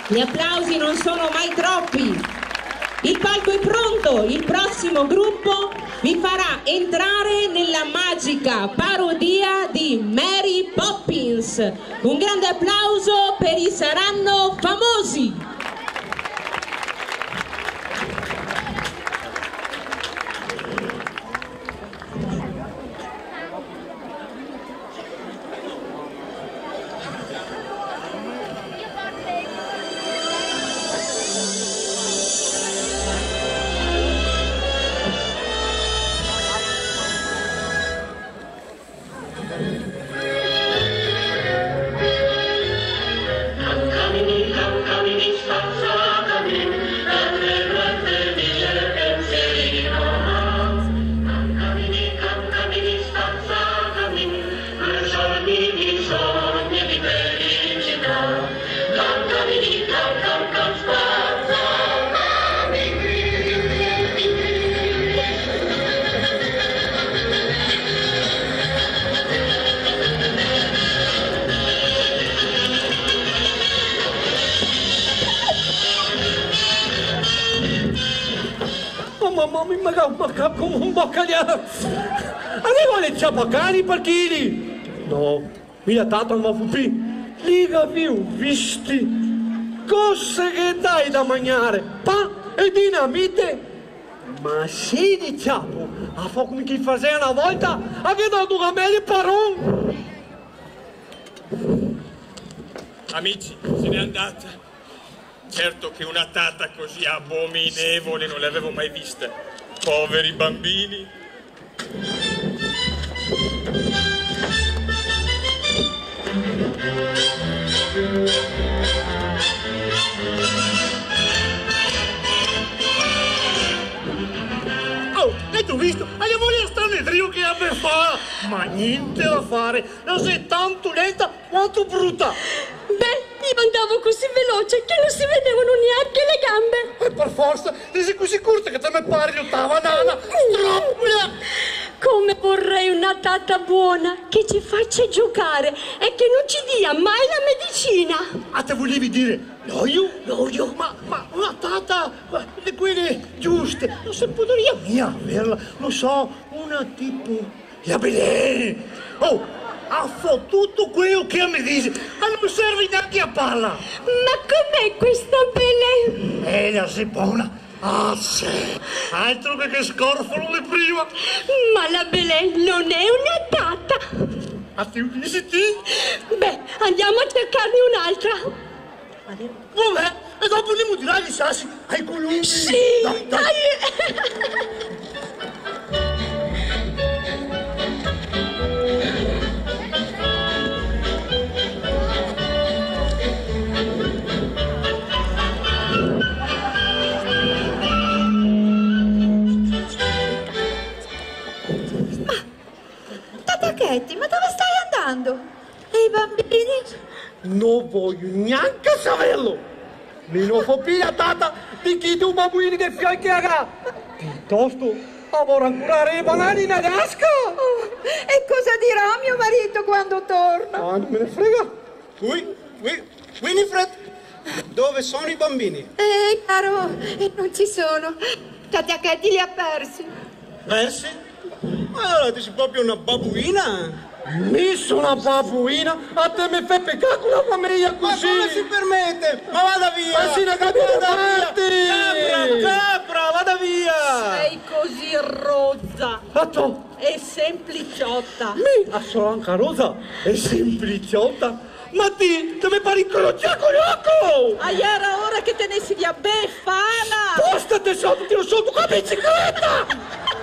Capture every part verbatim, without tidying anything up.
Gli applausi non sono mai troppi. Il palco è pronto, il prossimo gruppo vi farà entrare nella magica parodia di Mary Poppins. Un grande applauso per i Saranno Famosi. Mamma mia, ma come un boccagliato! Arriva le ciapacani per chili! No, mia tata non va fupi! Liga più, visti! Cose che dai da mangiare! Pa e dinamite! Ma sì, diciamo! A fa come chi faceva una volta, ha dato un camello paron! Amici, se n'è andata. Certo che una tata così abominevole non l'avevo mai vista. Poveri bambini. Oh, hai tu visto? Hai avuto il stranedrio che abbia fa! Ma niente da fare, non sei tanto lenta quanto brutta! Beh, io andavo così veloce che non si vedevano neanche le gambe. E per forza, sei così sicura che te ne pari ottava nana? Stroppola! Come vorrei una tata buona che ci faccia giocare e che non ci dia mai la medicina. Ah, te volevi dire l'olio? L'olio? Ma, ma una tata di quelle giuste, non si potrebbe mia averla, lo so, una tipo la Belen. Oh! Ha fottuto quello che mi dice, ma non serve neanche a palla. Ma com'è questa Belen? Eh, la sei buona. Ah, sì. Altro che che scorfolo di prima. Ma la Belen non è una tata. A te dici ti? Beh, andiamo a cercarne un'altra. Vabbè, e dopo andiamo di là gli sassi ai colombi. Sì, dai, dai. dai. Tata-Ketty, ma dove stai andando? E i bambini? Non voglio neanche saperlo. Mi non fa più la tata di chi tu bambini che fianchi a. Piuttosto avrò ancora i banani in tasca. Oh, e cosa dirà mio marito quando torna? Ah, non me ne frega. Qui, qui, Winifred, dove sono i bambini? Eh, caro, non ci sono. Tata-Ketty li ha persi. Persi? Allora tu sei proprio una babuina? Mi sono una babuina? A te mi fai peccare con la famiglia così? Ma come si permette? Ma vada via! Ma si ne capite parti! Capra, capra, vada via! Sei così rozza Fatto! e sempliciotta. Mi, a sono anche rosa e sempliciotta. Ma ti, te mi pari incrociato con Ah, era ora che tenessi via Befana! Postate sotto, tiro sotto con la bicicletta!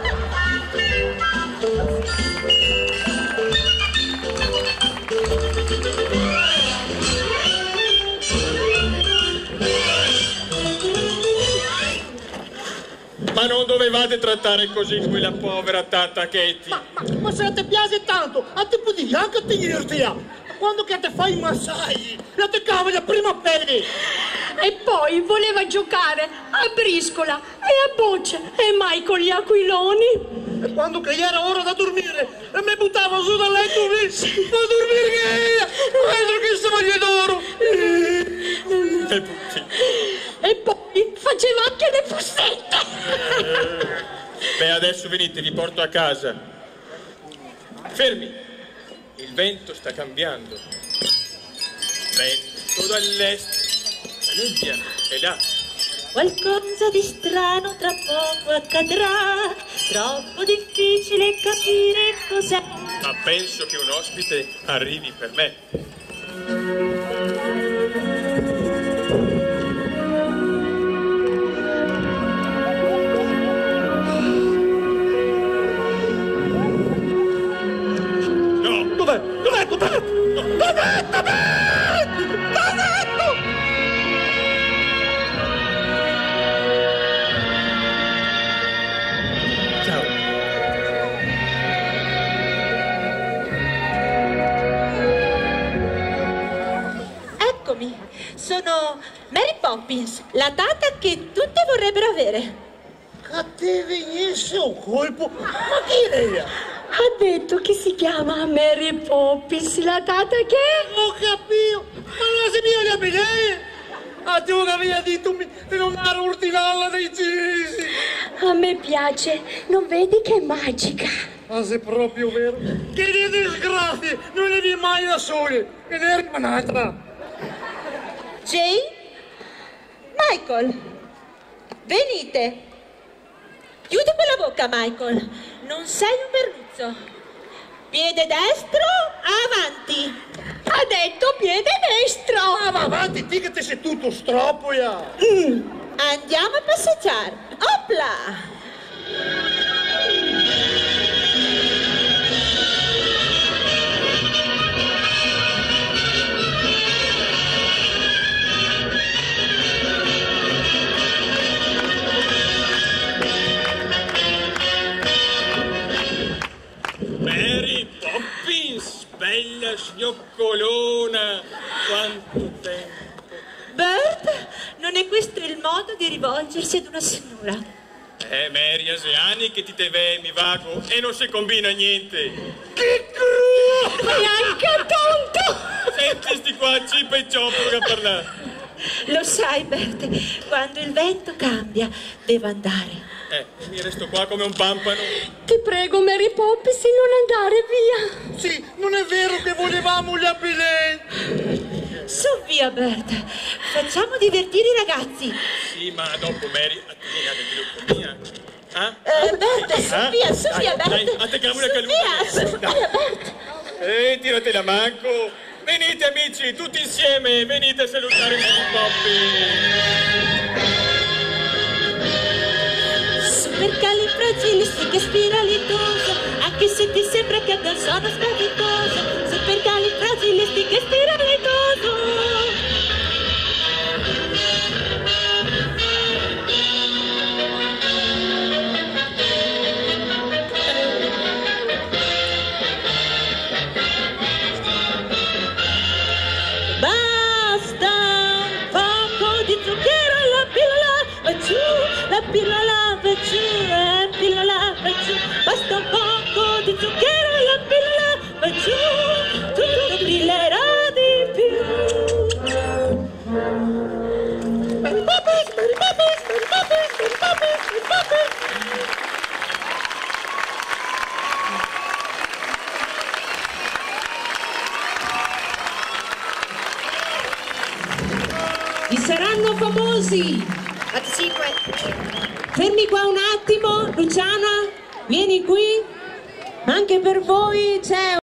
Ma non dovevate trattare così quella povera Tata-Ketty. Ma, ma, ma se te piace tanto, a te puoi dire anche a te dirti quando che te fai i massaggi, la te cava la prima pelle. E poi voleva giocare a briscola a boccia e Michael gli aquiloni. E quando che era ora da dormire e mi buttavo su dal letto lì, ma dormire che era, vedo che stava d'oro. E tutti. E poi faceva anche le fussette. Beh, adesso venite, vi porto a casa. Fermi. Il vento sta cambiando. Vento dall'est. La nebbia è là. Qualcosa di strano tra poco accadrà, troppo difficile capire cos'è. Ma penso che un ospite arrivi per me. No, dov'è? Dov'è? Dov'è? Dov'è? Dov'è? Dov'è? Eccomi, sono Mary Poppins, la tata che tutti vorrebbero avere. Che te venisse un colpo? Ma chi era? Ha detto che si chiama Mary Poppins, la tata che... Non capito, ma non si mia la bellezza. A tu che aveva detto di non dare urtinalla dei gisi. A me piace, non vedi che è magica? Ma se è proprio vero? Che di disgrazie, non ne vi mai da soli, e ne è un'altra. Jane? Michael? Venite! Chiudi quella bocca, Michael. Non sei un berruzzo. Piede destro, avanti. Ha detto piede destro. Ah, ma avanti, ti che te sei tutto stroppoia. Mm. Andiamo a passeggiare. Opla! Mary Poppins, bella sgnoccolona, quanto tempo. Bert, non è questo il modo di rivolgersi ad una signora. Eh, Mary, Aseani che ti te ve, mi vago e non si combina niente. Che crudo! E anche tonto. Senti sti qua, cipa e cioppo che parlare. Lo sai, Bert, quando il vento cambia, devo andare. Eh, mi resto qua come un pampano. Ti prego, Mary Poppins, di non andare via. Sì, non è vero che volevamo gli abbilenti. Su via, Bert. Facciamo divertire i ragazzi. Sì, ma dopo, Mary, a te viene del gruppo mia. Ah? Eh, Bert, su Ah? via, su Dai, via, Bert. dai, a te che la vuole Su caluta. via, su Dai. via, Bert. Eh, tiratela manco. Venite, amici, tutti insieme, venite a salutare Mary Poppins. Supercalifragilistichespiralidoso, anche se ti sembra che abbia un suono strepitoso. Supercalifragilistichespiralidoso. Basta un poco di zucchero, la pillola va giù, la pillola va giù, la pillola va giù. Basta un poco di zucchero, la pillola va giù, tutto brillerà di più. Mary Poppins, Mary Poppins, Mary Poppins, Mary Poppins, Mary Poppins. Vi saranno famosi. Fermi qua un attimo, Luciana, vieni qui. Anche per voi c'è